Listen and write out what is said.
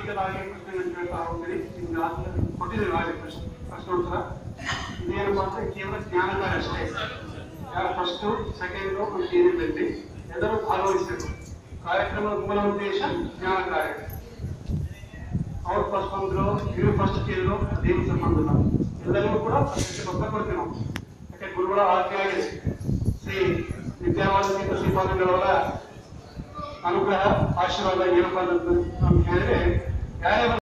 Practical ಆಗಿ ಪ್ರಶ್ನೆ ಕೇಳ್ತಾ ಹೋಗ್ತೀನಿ. ಕೊಟ್ಟಿದ್ದೀವಿ ಹಾಗೆ ಪ್ರಶ್ನೋತ್ತರ. ಇದೇನಪ್ಪ ಅಂದ್ರೆ ಕೇವಲ ಜ್ಞಾನಕಾರ ಅಷ್ಟೇ. ಯಾರು ಫಸ್ಟ್ ಸೆಕೆಂಡ್ ಅಂತ ಏನಿಲ್ಲ, ಎಲ್ಲರೂ ಭಾಗವಹಿಸಬೇಕು. ಕಾರ್ಯಕ್ರಮದ ಮೂಲ ಉದ್ದೇಶ ಜ್ಞಾನ ಕಾರ್ಯ. ಅವ್ರು ಫಸ್ಟ್ ಬಂದ್ರು, ಇವ್ರು ಫಸ್ಟ್ ಕೇಳಿದ್ರು, ಅದೇನು ಸಂಬಂಧ ಇಲ್ಲ. ಎಲ್ಲರಿಗೂ ಕೂಡ ಗೊತ್ತ ಕೊಡ್ತೀವಿ ನಾವು. ಯಾಕೆ ಗುರುಗಳ ಆಜ್ಞೆಯಾಗಿ ಶ್ರೀ ವಿದ್ಯಾವಾದ ಶ್ರೀಪಾದಂಗಳವರ ಅನುಗ್ರಹ ಆಶೀರ್ವಾದ ಏನಪ್ಪ ಅಂತ ಹೇಳಿದ್ರೆ, ಯಾರೇ